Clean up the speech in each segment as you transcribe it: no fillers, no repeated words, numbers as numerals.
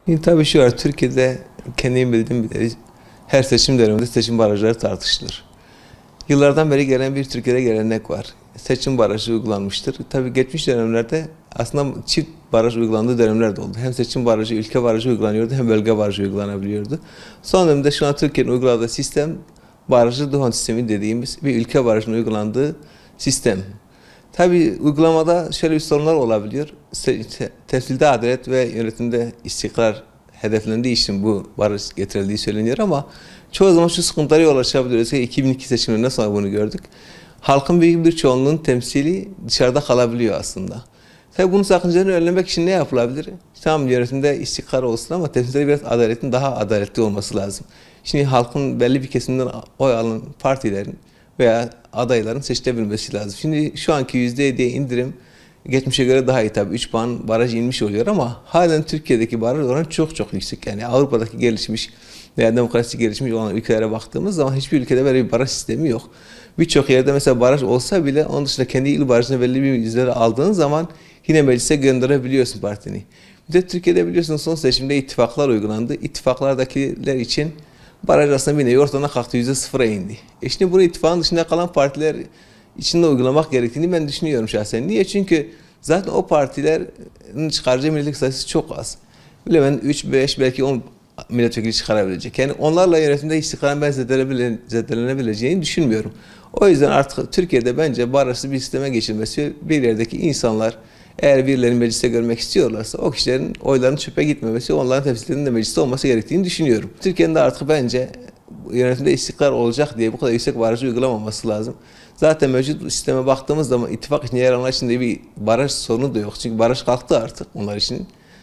Tabii şu var, Türkiye'de kendim bildiğim bileli her seçim döneminde seçim barajları tartışılır. Yıllardan beri gelen bir Türkiye'de gelenek var. Seçim barajı uygulanmıştır. Tabii geçmiş dönemlerde aslında çift baraj uygulandığı dönemler de oldu. Hem seçim barajı, ülke barajı uygulanıyordu hem bölge barajı uygulanabiliyordu. Son dönemde şu an Türkiye'nin uyguladığı sistem barajı Duhon sistemi dediğimiz bir ülke barajının uygulandığı sistem. Tabii uygulamada şöyle bir sorunlar olabiliyor. Temsilde adalet ve yönetimde istikrar hedeflendiği için bu baraj getirildiği söyleniyor ama çoğu zaman şu sıkıntılara yol açabiliyor. Özellikle 2002 seçimlerinden sonra bunu gördük. Halkın büyük bir çoğunluğunun temsili dışarıda kalabiliyor aslında. Tabii bunun sakıncalarını önlemek için ne yapılabilir? Tamam, yönetimde istikrar olsun ama temsilde biraz adaletin daha adaletli olması lazım. Şimdi halkın belli bir kesiminden oy alan partilerin veya adayların seçilebilmesi lazım. Şimdi şu anki %7'ye indirim geçmişe göre daha iyi tabii. 3 puan baraj inmiş oluyor ama halen Türkiye'deki baraj oranı çok yüksek. Yani Avrupa'daki gelişmiş veya demokrasi gelişmiş olan ülkelere baktığımız zaman hiçbir ülkede böyle bir baraj sistemi yok. Birçok yerde mesela baraj olsa bile onun dışında kendi il barajına belli bir yüzleri aldığın zaman yine meclise gönderebiliyorsun partini. Bir de Türkiye'de biliyorsunuz son seçimde ittifaklar uygulandı. İttifaklardakiler için baraj aslında bir nevi ortadan kalktı, %0'a indi. Şimdi bunu ittifakın dışında kalan partiler içinde uygulamak gerektiğini ben düşünüyorum şahsen. Niye? Çünkü zaten o partilerin çıkaracağı milletvekili sayısı çok az. Bile ben 3, 5 belki 10 milletvekili çıkarabilecek. Yani onlarla yönetimde istikrarın ben zedelenebileceğini düşünmüyorum. O yüzden artık Türkiye'de bence barajsız bir sisteme geçilmesi, bir yerdeki insanlar eğer birilerini mecliste görmek istiyorlarsa o kişilerin oylarının çöpe gitmemesi, onların temsilcilerinin de mecliste olması gerektiğini düşünüyorum. Türkiye'nin de artık bence yönetimde istikrar olacak diye bu kadar yüksek barajı uygulamaması lazım. Zaten mevcut sisteme baktığımız zaman ittifak için yer alanlar için de bir baraj sorunu da yok. Çünkü baraj kalktı artık onlar için.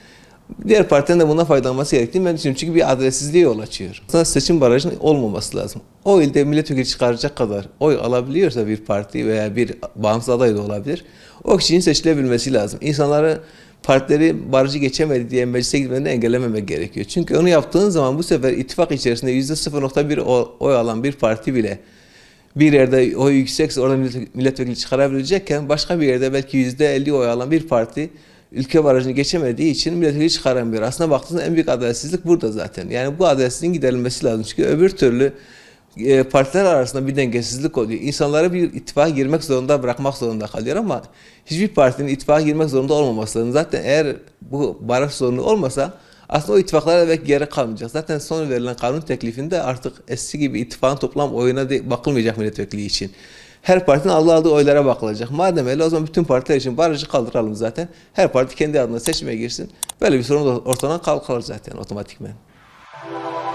Diğer partilerin de bundan faydalanması gerektiğini ben düşünüyorum. Çünkü bir adaletsizliğe yol açıyor. Aslında seçim barajının olmaması lazım. O ilde milletvekili çıkaracak kadar oy alabiliyorsa bir parti veya bir bağımsız aday da olabilir, o kişinin seçilebilmesi lazım. İnsanları partileri barajı geçemedi diye meclise gitmeden engellememek gerekiyor. Çünkü onu yaptığın zaman bu sefer ittifak içerisinde %0.1 oy alan bir parti bile bir yerde oy yüksekse orada milletvekili çıkarabilecekken başka bir yerde belki %50 oy alan bir parti ülke barajını geçemediği için milletvekili çıkaramıyor. Aslında baktığınızda en büyük adaletsizlik burada zaten. Yani bu adaletsizliğin giderilmesi lazım. Çünkü öbür türlü partiler arasında bir dengesizlik oluyor. İnsanları bir ittifaka girmek zorunda bırakmak zorunda kalıyor ama hiçbir partinin ittifaka girmek zorunda olmaması lazım. Zaten eğer bu baraj sorunu olmasa aslında o ittifaklara belki geri kalmayacak. Zaten son verilen kanun teklifinde artık eski gibi ittifakın toplam oyuna bakılmayacak milletvekili için. Her partinin aldığı oylara bakılacak. Madem öyle o zaman bütün partiler için barajı kaldıralım zaten. Her parti kendi adına seçime girsin. Böyle bir sorun da ortadan kalkar zaten otomatikmen.